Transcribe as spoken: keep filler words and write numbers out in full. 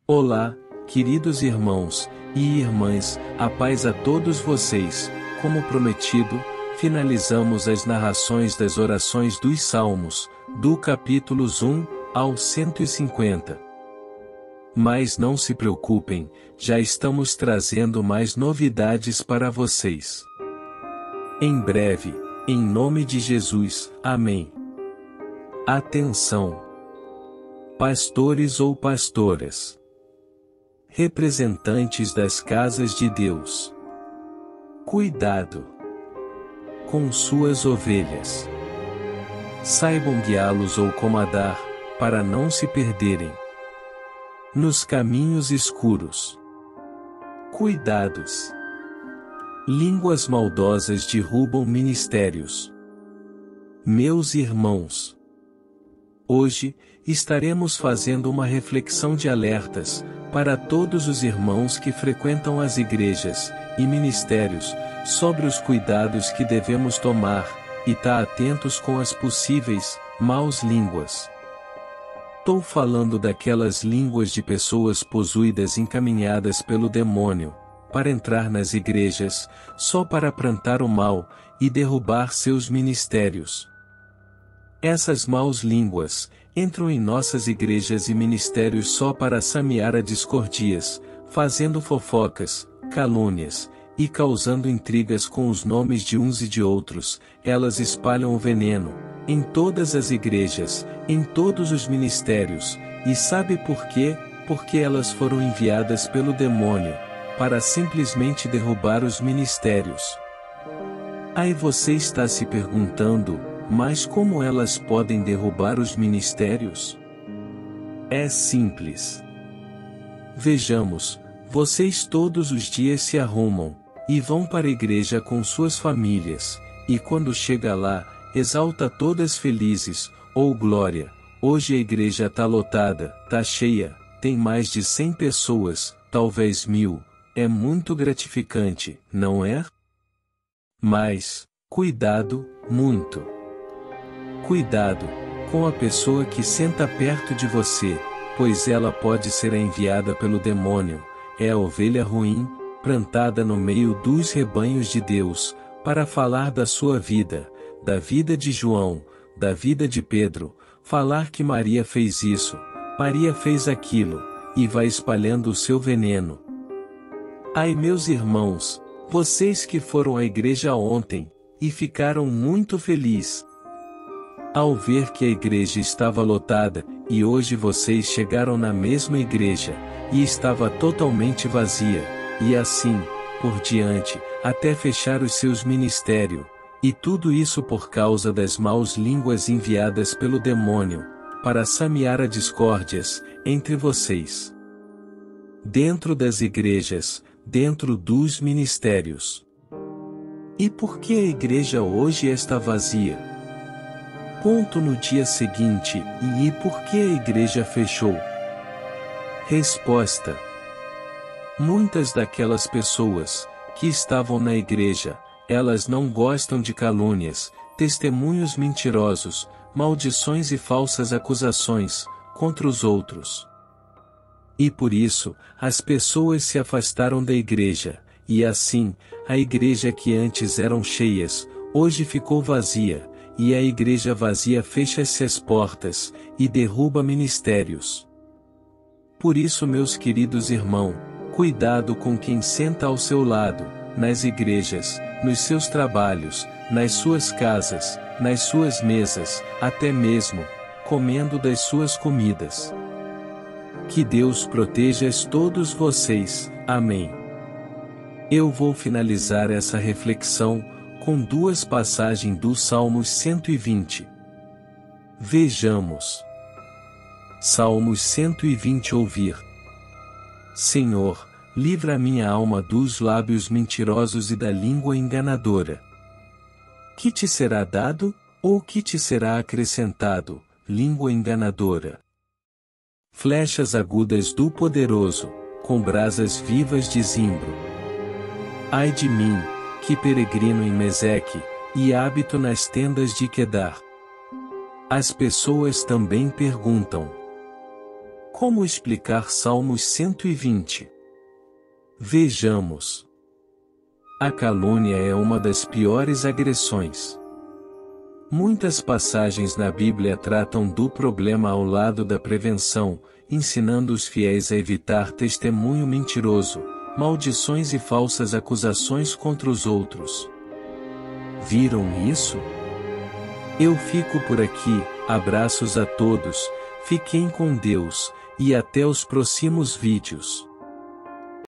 Olá, queridos irmãos e irmãs, a paz a todos vocês. Como prometido, finalizamos as narrações das orações dos Salmos, do capítulos um ao cento e cinquenta. Mas não se preocupem, já estamos trazendo mais novidades para vocês. Em breve, em nome de Jesus, amém. Atenção! Pastores ou pastoras, representantes das casas de Deus, cuidado com suas ovelhas. Saibam guiá-los ou comandar, para não se perderem nos caminhos escuros. Cuidados! Línguas maldosas derrubam ministérios. Meus irmãos, hoje, estaremos fazendo uma reflexão de alertas, para todos os irmãos que frequentam as igrejas e ministérios, sobre os cuidados que devemos tomar, e estar atentos com as possíveis, maus línguas. Tô falando daquelas línguas de pessoas possuídas encaminhadas pelo demônio, para entrar nas igrejas, só para plantar o mal, e derrubar seus ministérios. Essas maus línguas, entram em nossas igrejas e ministérios só para semear a discordias, fazendo fofocas, calúnias, e causando intrigas com os nomes de uns e de outros. Elas espalham o veneno, em todas as igrejas, em todos os ministérios, e sabe por quê? Porque elas foram enviadas pelo demônio, para simplesmente derrubar os ministérios. Aí você está se perguntando, mas como elas podem derrubar os ministérios? É simples. Vejamos, vocês todos os dias se arrumam, e vão para a igreja com suas famílias, e quando chega lá, exalta todas felizes, ou glória, hoje a igreja tá lotada, tá cheia, tem mais de cem pessoas, talvez mil, é muito gratificante, não é? Mas, cuidado, muito. Cuidado com a pessoa que senta perto de você, pois ela pode ser enviada pelo demônio, é a ovelha ruim, plantada no meio dos rebanhos de Deus, para falar da sua vida, da vida de João, da vida de Pedro, falar que Maria fez isso, Maria fez aquilo, e vai espalhando o seu veneno. Ai, meus irmãos, vocês que foram à igreja ontem, e ficaram muito felizes ao ver que a igreja estava lotada, e hoje vocês chegaram na mesma igreja, e estava totalmente vazia, e assim, por diante, até fechar os seus ministérios, e tudo isso por causa das maus línguas enviadas pelo demônio, para semear a discórdias, entre vocês. Dentro das igrejas, dentro dos ministérios. E por que a igreja hoje está vazia? Ponto no dia seguinte, e por que a igreja fechou? Resposta: muitas daquelas pessoas, que estavam na igreja, elas não gostam de calúnias, testemunhos mentirosos, maldições e falsas acusações, contra os outros. E por isso, as pessoas se afastaram da igreja, e assim, a igreja que antes eram cheias, hoje ficou vazia, e a igreja vazia fecha-se as portas, e derruba ministérios. Por isso, meus queridos irmãos, cuidado com quem senta ao seu lado, nas igrejas, nos seus trabalhos, nas suas casas, nas suas mesas, até mesmo, comendo das suas comidas. Que Deus proteja todos vocês, amém. Eu vou finalizar essa reflexão, com duas passagens do Salmos cento e vinte. Vejamos. Salmos cento e vinte ouvir. Senhor, livra a minha alma dos lábios mentirosos e da língua enganadora. Que te será dado, ou que te será acrescentado, língua enganadora? Flechas agudas do poderoso, com brasas vivas de zimbro. Ai de mim, que peregrino em Meseque, e habito nas tendas de Quedar. As pessoas também perguntam: Como explicar Salmos cento e vinte? Vejamos. A calúnia é uma das piores agressões. Muitas passagens na Bíblia tratam do problema ao lado da prevenção, ensinando os fiéis a evitar testemunho mentiroso, maldições e falsas acusações contra os outros. Viram isso? Eu fico por aqui, abraços a todos, fiquem com Deus, e até os próximos vídeos.